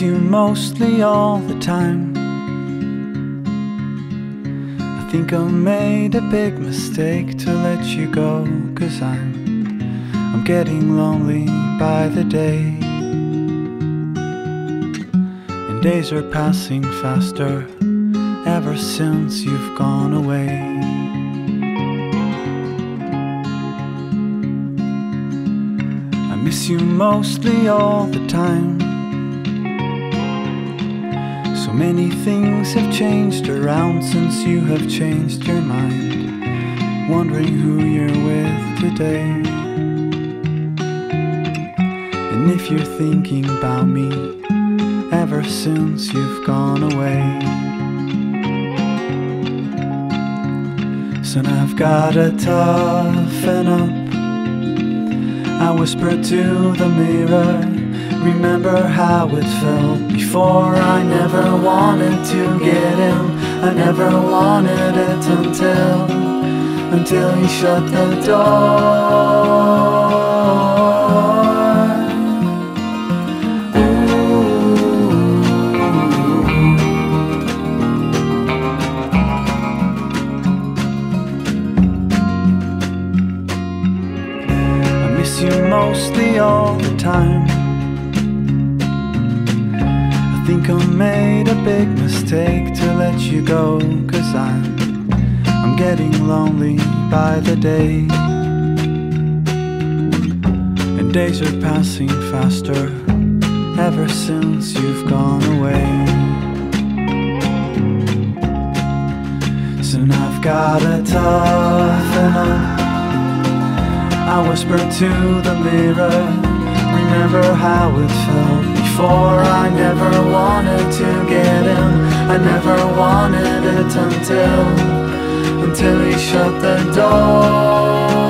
you mostly all the time. I think I made a big mistake to let you go, 'cause I'm getting lonely by the day. And days are passing faster ever since you've gone away. I miss you mostly all the time. So many things have changed around since you have changed your mind, wondering who you're with today. And if you're thinking about me ever since you've gone away. So now I've gotta toughen up. I whisper to the mirror, remember how it felt before. I never wanted to get in, I never wanted it until you shut the door. Mostly all the time. I think I made a big mistake to let you go, 'cause I'm getting lonely by the day. And days are passing faster ever since you've gone away. So now I've gotta toughen up. I whisper to the mirror, remember how it felt before. I never wanted to get in, I never wanted it until you shut the door.